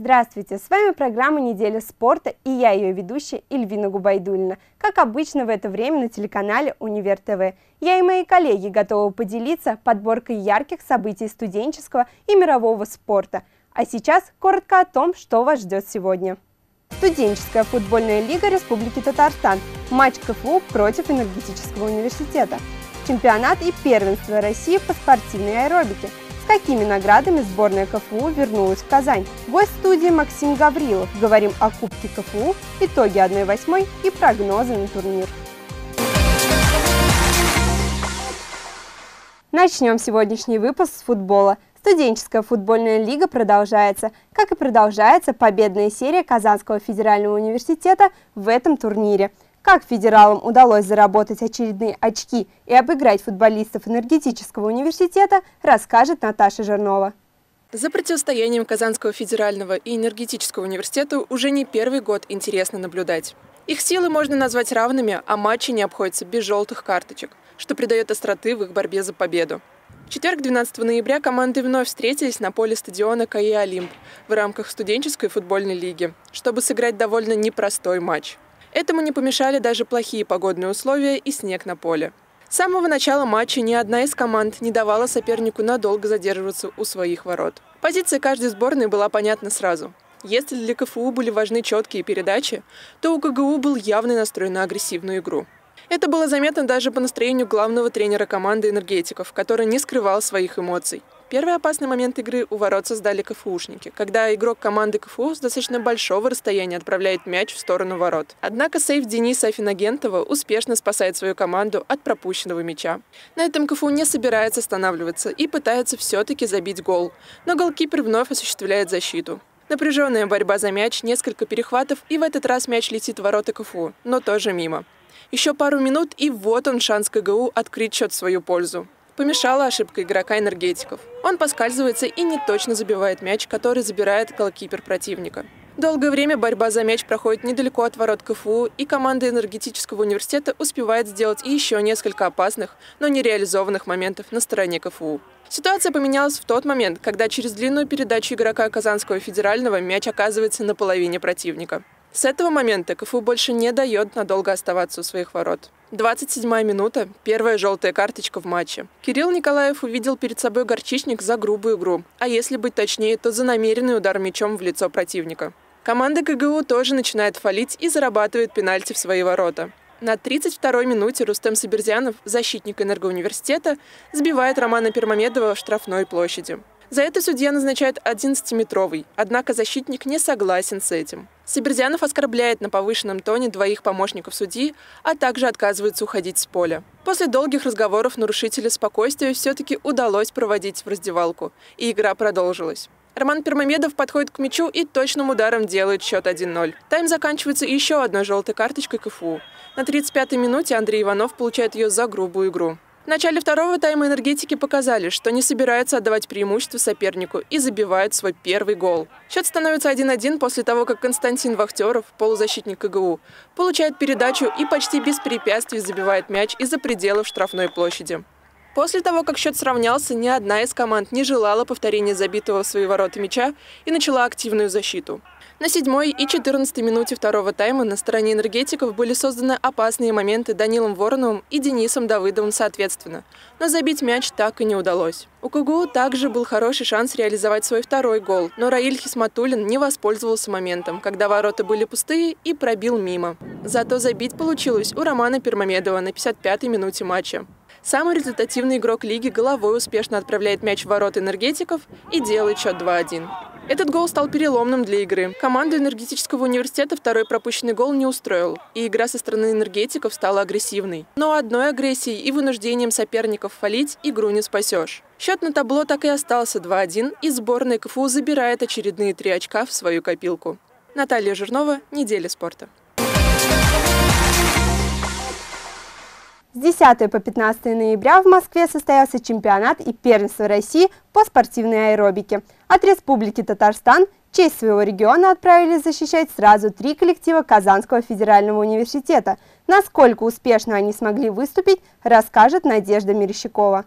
Здравствуйте! С вами программа «Неделя спорта» и я, ее ведущая Эльвина Губайдуллина. Как обычно в это время на телеканале Универ ТВ. Я и мои коллеги готовы поделиться подборкой ярких событий студенческого и мирового спорта. А сейчас коротко о том, что вас ждет сегодня. Студенческая футбольная лига Республики Татарстан. Матч КФУ против Энергетического университета. Чемпионат и первенство России по спортивной аэробике. С какими наградами сборная КФУ вернулась в Казань? Гость студии Максим Гаврилов. Говорим о Кубке КФУ, итоги 1/8 и прогнозы на турнир. Начнем сегодняшний выпуск с футбола. Студенческая футбольная лига продолжается. Как и продолжается победная серия Казанского федерального университета в этом турнире. Как федералам удалось заработать очередные очки и обыграть футболистов Энергетического университета, расскажет Наташа Жирнова. За противостоянием Казанского федерального и Энергетического университета уже не первый год интересно наблюдать. Их силы можно назвать равными, а матчи не обходятся без желтых карточек, что придает остроты в их борьбе за победу. В четверг, 12 ноября, команды вновь встретились на поле стадиона КАИ «Олимп» в рамках студенческой футбольной лиги, чтобы сыграть довольно непростой матч. Этому не помешали даже плохие погодные условия и снег на поле. С самого начала матча ни одна из команд не давала сопернику надолго задерживаться у своих ворот. Позиция каждой сборной была понятна сразу. Если для КФУ были важны четкие передачи, то у КГУ был явный настрой на агрессивную игру. Это было заметно даже по настроению главного тренера команды энергетиков, который не скрывал своих эмоций. Первый опасный момент игры у ворот создали КФУшники, когда игрок команды КФУ с достаточно большого расстояния отправляет мяч в сторону ворот. Однако сейв Дениса Афинагентова успешно спасает свою команду от пропущенного мяча. На этом КФУ не собирается останавливаться и пытается все-таки забить гол, но голкипер вновь осуществляет защиту. Напряженная борьба за мяч, несколько перехватов, и в этот раз мяч летит в ворота КФУ, но тоже мимо. Еще пару минут, и вот он шанс КГУ открыть счет в свою пользу. Помешала ошибка игрока энергетиков. Он поскальзывается и неточно забивает мяч, который забирает голкипер противника. Долгое время борьба за мяч проходит недалеко от ворот КФУ, и команда Энергетического университета успевает сделать еще несколько опасных, но нереализованных моментов на стороне КФУ. Ситуация поменялась в тот момент, когда через длинную передачу игрока Казанского федерального мяч оказывается на половине противника. С этого момента КФУ больше не дает надолго оставаться у своих ворот. 27-я минута, первая желтая карточка в матче. Кирилл Николаев увидел перед собой горчичник за грубую игру, а если быть точнее, то за намеренный удар мячом в лицо противника. Команда КГУ тоже начинает фалить и зарабатывает пенальти в свои ворота. На 32-й минуте Рустем Сабирзянов, защитник Энергоуниверситета, сбивает Романа Пермамедова в штрафной площади. За это судья назначает 11-метровый, однако защитник не согласен с этим. Сабирзянов оскорбляет на повышенном тоне двоих помощников судьи, а также отказывается уходить с поля. После долгих разговоров нарушителя спокойствия все-таки удалось проводить в раздевалку, и игра продолжилась. Роман Пермамедов подходит к мячу и точным ударом делает счет 1-0. Тайм заканчивается еще одной желтой карточкой КФУ. На 35-й минуте Андрей Иванов получает ее за грубую игру. В начале второго тайма энергетики показали, что не собираются отдавать преимущество сопернику и забивают свой первый гол. Счет становится 1-1 после того, как Константин Вахтеров, полузащитник КГУ, получает передачу и почти без препятствий забивает мяч из-за пределов штрафной площади. После того, как счет сравнялся, ни одна из команд не желала повторения забитого в свои ворота мяча и начала активную защиту. На 7-й и 14-й минуте второго тайма на стороне энергетиков были созданы опасные моменты Данилом Вороновым и Денисом Давыдовым соответственно, но забить мяч так и не удалось. У КГУ также был хороший шанс реализовать свой второй гол, но Раиль Хисматуллин не воспользовался моментом, когда ворота были пустые, и пробил мимо. Зато забить получилось у Романа Пермамедова на 55-й минуте матча. Самый результативный игрок лиги головой успешно отправляет мяч в ворота энергетиков и делает счет 2-1. Этот гол стал переломным для игры. Команду Энергетического университета второй пропущенный гол не устроил, и игра со стороны энергетиков стала агрессивной. Но одной агрессией и вынуждением соперников фалить игру не спасешь. Счет на табло так и остался 2-1, и сборная КФУ забирает очередные 3 очка в свою копилку. Наталья Жирнова, «Неделя спорта». С 10 по 15 ноября в Москве состоялся чемпионат и первенство России по спортивной аэробике. От Республики Татарстан честь своего региона отправились защищать сразу 3 коллектива Казанского федерального университета. Насколько успешно они смогли выступить, расскажет Надежда Мерещакова.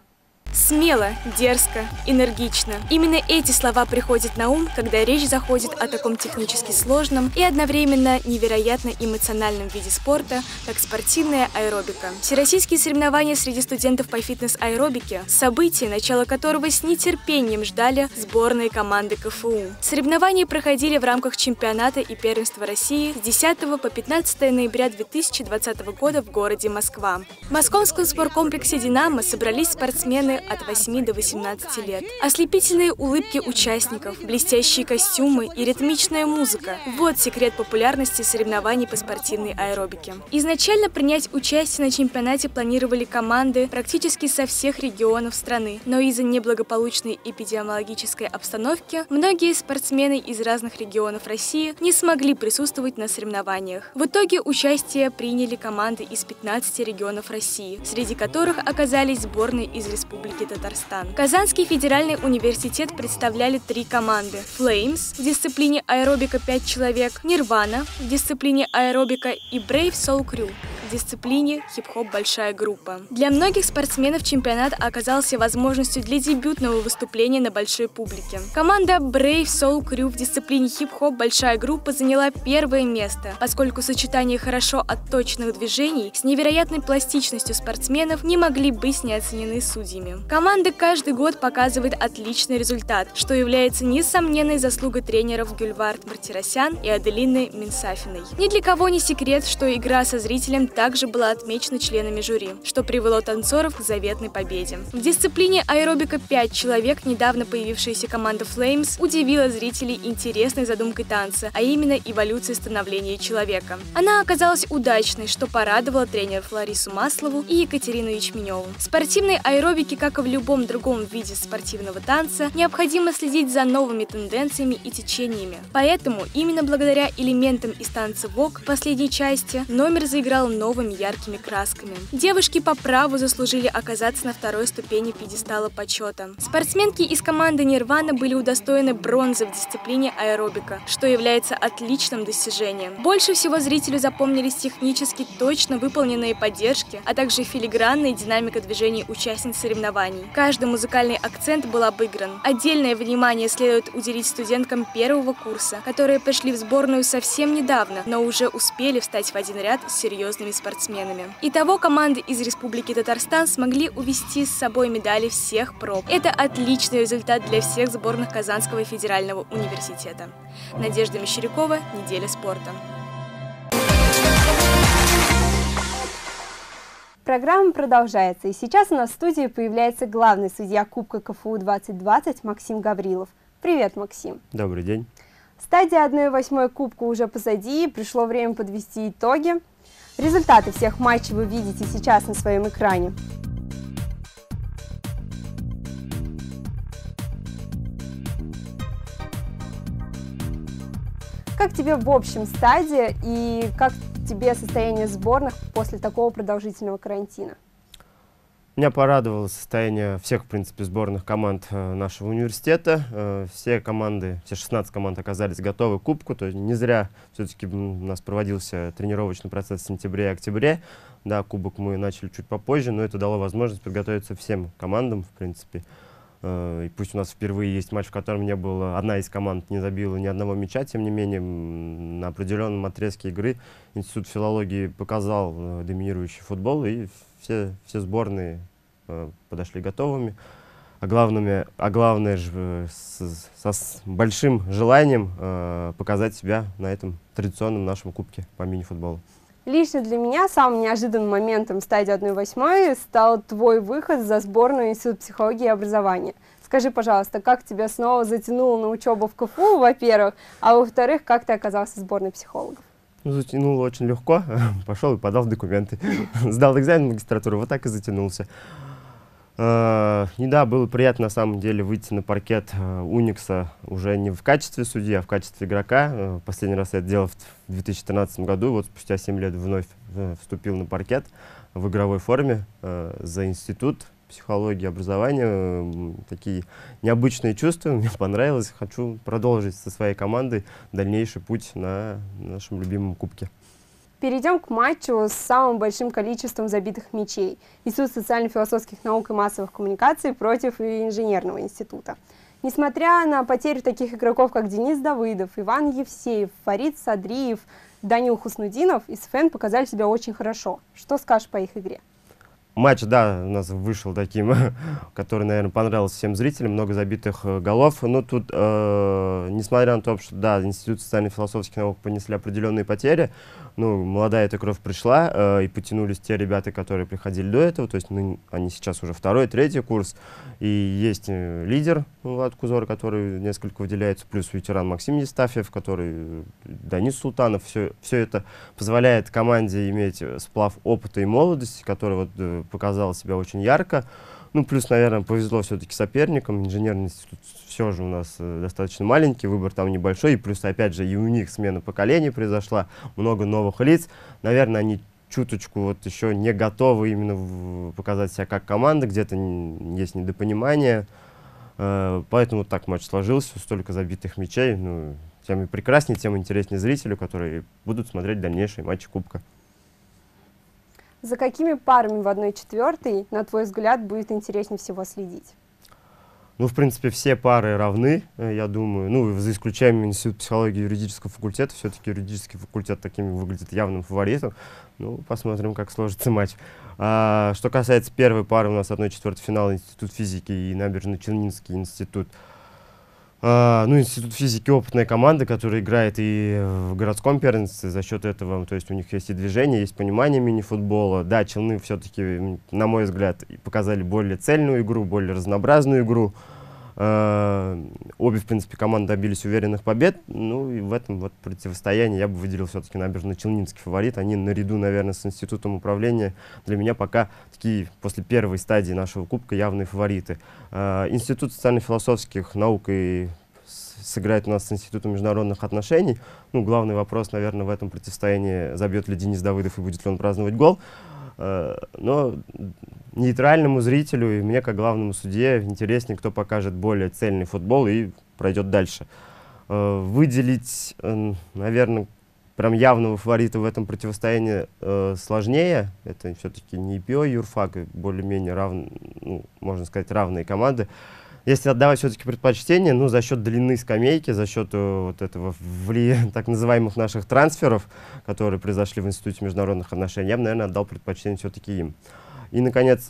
Смело, дерзко, энергично. Именно эти слова приходят на ум, когда речь заходит о таком технически сложном и одновременно невероятно эмоциональном виде спорта, как спортивная аэробика. Всероссийские соревнования среди студентов по фитнес-аэробике – событие, начало которого с нетерпением ждали сборные команды КФУ. Соревнования проходили в рамках чемпионата и первенства России с 10 по 15 ноября 2020 года в городе Москва. В московском спорткомплексе «Динамо» собрались спортсмены от 8 до 18 лет. Ослепительные улыбки участников, блестящие костюмы и ритмичная музыка – вот секрет популярности соревнований по спортивной аэробике. Изначально принять участие на чемпионате планировали команды практически со всех регионов страны, но из-за неблагополучной эпидемиологической обстановки многие спортсмены из разных регионов России не смогли присутствовать на соревнованиях. В итоге участие приняли команды из 15 регионов России, среди которых оказались сборные из Республики Татарстан. Казанский федеральный университет представляли 3 команды: Flames в дисциплине аэробика 5 человек, Nirvana в дисциплине аэробика и Brave Soul Crew в дисциплине хип-хоп большая группа. Для многих спортсменов чемпионат оказался возможностью для дебютного выступления на большой публике. Команда Brave Soul Crew в дисциплине хип-хоп большая группа заняла первое место, поскольку сочетание хорошо отточенных движений с невероятной пластичностью спортсменов не могли быть не оценены судьями. Команда каждый год показывает отличный результат, что является несомненной заслугой тренеров Гюльвард Мартиросян и Аделины Минсафиной. Ни для кого не секрет, что игра со зрителем также была отмечена членами жюри, что привело танцоров к заветной победе. В дисциплине аэробика 5 человек недавно появившаяся команда Flames удивила зрителей интересной задумкой танца, а именно эволюцией становления человека. Она оказалась удачной, что порадовало тренеров Ларису Маслову и Екатерину Ячменеву. В спортивной аэробике, как и в любом другом виде спортивного танца, необходимо следить за новыми тенденциями и течениями. Поэтому именно благодаря элементам из танца вок в последней части номер заиграл новыми яркими красками. Девушки по праву заслужили оказаться на второй ступени пьедестала почета. Спортсменки из команды Nirvana были удостоены бронзы в дисциплине аэробика, что является отличным достижением. Больше всего зрителю запомнились технически точно выполненные поддержки, а также филигранная динамика движений участниц соревнований. Каждый музыкальный акцент был обыгран. Отдельное внимание следует уделить студенткам первого курса, которые пришли в сборную совсем недавно, но уже успели встать в один ряд с серьезными спортсменами. Итого команды из Республики Татарстан смогли увезти с собой медали всех проб. Это отличный результат для всех сборных Казанского федерального университета. Надежда Мещерякова, «Неделя спорта». Программа продолжается, и сейчас у нас в студии появляется главный судья Кубка КФУ 2020 Максим Гаврилов. Привет, Максим. Добрый день. Стадия 1/8 Кубка уже позади, пришло время подвести итоги. Результаты всех матчей вы видите сейчас на своем экране. Как тебе в общем стадия и как тебе состояние сборных после такого продолжительного карантина? Меня порадовало состояние всех, в принципе, сборных команд нашего университета. Все команды, все 16 команд оказались готовы к кубку. То есть не зря все-таки у нас проводился тренировочный процесс в сентябре и октябре. Да, кубок мы начали чуть попозже, но это дало возможность подготовиться всем командам, в принципе. И пусть у нас впервые есть матч, в котором не было, одна из команд не забила ни одного мяча, тем не менее, на определенном отрезке игры Институт филологии показал доминирующий футбол, и все сборные подошли готовыми, а главное с большим желанием показать себя на этом традиционном нашем кубке по мини-футболу. Лично для меня самым неожиданным моментом стадии 1/8 стал твой выход за сборную Института психологии и образования. Скажи, пожалуйста, как тебя снова затянуло на учебу в КФУ, во-первых, а во-вторых, как ты оказался в сборной психологов? Ну, затянуло очень легко, пошел и подал документы, сдал экзамен в магистратуру, вот так и затянулся. И да, было приятно на самом деле выйти на паркет Уникса уже не в качестве судьи, а в качестве игрока. Последний раз я это делал в 2013 году, вот спустя 7 лет вновь вступил на паркет в игровой форме за институт психологии и образования. Такие необычные чувства, мне понравилось. Хочу продолжить со своей командой дальнейший путь на нашем любимом кубке. Перейдем к матчу с самым большим количеством забитых мячей. Институт социально-философских наук и массовых коммуникаций против инженерного института. Несмотря на потерю таких игроков, как Денис Давыдов, Иван Евсеев, Фарид Садриев, Данил Хуснудинов, ИСФН показали себя очень хорошо. Что скажешь по их игре? Матч, да, у нас вышел таким, который, наверное, понравился всем зрителям, много забитых голов. Но тут, несмотря на то, что, да, Институт социально-философских наук понесли определенные потери, ну, молодая эта кровь пришла, и потянулись те ребята, которые приходили до этого, то есть они сейчас уже второй, третий курс, и есть лидер Влад Кузор, который несколько выделяется, плюс ветеран Максим Естафьев, который, Данис Султанов, все это позволяет команде иметь сплав опыта и молодости, который вот показал себя очень ярко. Ну, плюс, наверное, повезло все-таки соперникам. Инженерный институт все же у нас достаточно маленький, выбор там небольшой. И плюс, опять же, и у них смена поколений произошла, много новых лиц. Наверное, они чуточку вот еще не готовы именно показать себя как команда, где-то есть недопонимание. Поэтому так матч сложился, столько забитых мячей. Ну, тем и прекраснее, тем интереснее зрителю, которые будут смотреть дальнейшие матчи Кубка. За какими парами в 1/4, на твой взгляд, будет интереснее всего следить? Ну, в принципе, все пары равны, я думаю. Ну, за исключением Института психологии и юридического факультета. Все-таки юридический факультет таким выглядит явным фаворитом. Ну, посмотрим, как сложится матч. Что касается первой пары, у нас 1/4 финала Институт физики и Набережно-Челнинский институт. Ну, Институт физики — опытная команда, которая играет и в городском первенстве. За счет этого, то есть у них есть и движение, есть понимание мини-футбола. Да, Челны все-таки, на мой взгляд, показали более цельную игру, более разнообразную игру. Обе, в принципе, команды добились уверенных побед. Ну, и в этом вот противостоянии я бы выделил все-таки Набережно-Челнинский фаворит. Они наряду, наверное, с Институтом управления для меня пока такие, после первой стадии нашего Кубка, явные фавориты. Институт социально-философских наук и сыграет у нас с Институтом международных отношений. Ну, главный вопрос, наверное, в этом противостоянии: забьет ли Денис Давыдов и будет ли он праздновать гол. Но нейтральному зрителю и мне, как главному судье, интереснее, кто покажет более цельный футбол и пройдет дальше. Выделить, наверное, прям явного фаворита в этом противостоянии сложнее. Это все-таки не ИПО, юрфак, более-менее равные, ну, можно сказать, равные команды. Если отдавать все-таки предпочтение, ну, за счет длины скамейки, за счет вот этого так называемых наших трансферов, которые произошли в Институте международных отношений, я бы, наверное, отдал предпочтение все-таки им. И, наконец,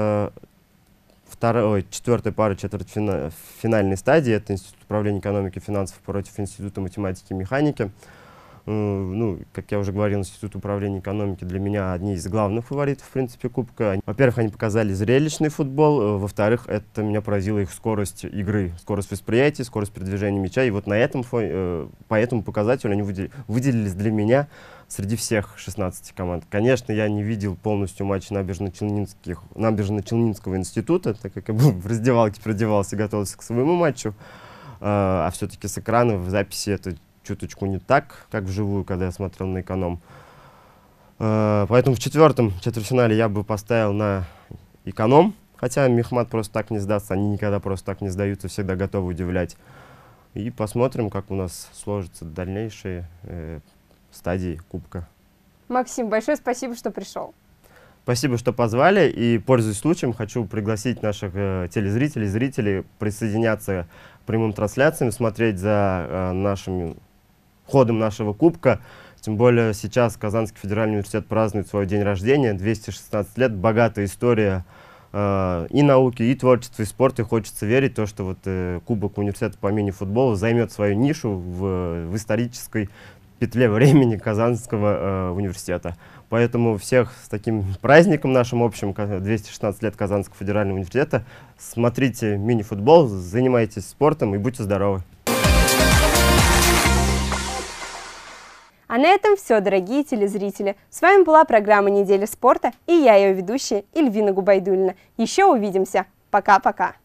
четвертая пара четвертьфинальной стадии — это Институт управления экономики и финансов против Института математики и механики. Ну, как я уже говорил, Институт управления экономики для меня одни из главных фаворитов, в принципе, Кубка. Во-первых, они показали зрелищный футбол, во-вторых, это меня поразила их скорость игры, скорость восприятия, скорость передвижения мяча. И вот на этом фоне, по этому показателю они выделились для меня среди всех 16 команд. Конечно, я не видел полностью матч Набережно-Челнинского института, так как я был в раздевалке, продевался, готовился к своему матчу. А все-таки с экрана в записи это чуточку не так, как вживую, когда я смотрел на эконом. Поэтому в четвертом четвертьфинале я бы поставил на эконом, хотя Мехмат просто так не сдастся, они никогда просто так не сдаются, всегда готовы удивлять. И посмотрим, как у нас сложатся дальнейшие стадии Кубка. Максим, большое спасибо, что пришел. Спасибо, что позвали, и, пользуясь случаем, хочу пригласить наших телезрителей, зрителей присоединяться к прямым трансляциям, смотреть за ходом нашего Кубка. Тем более сейчас Казанский федеральный университет празднует свой день рождения, 216 лет, богатая история и науки, и творчества, и спорта. И хочется верить в то, что вот Кубок университета по мини-футболу займет свою нишу в исторической петле времени Казанского университета. Поэтому всех с таким праздником нашим общим, 216 лет Казанского федерального университета. Смотрите мини-футбол, занимайтесь спортом и будьте здоровы. А на этом все, дорогие телезрители. С вами была программа «Неделя спорта» и я, ее ведущая Эльвина Губайдуллина. Еще увидимся. Пока-пока.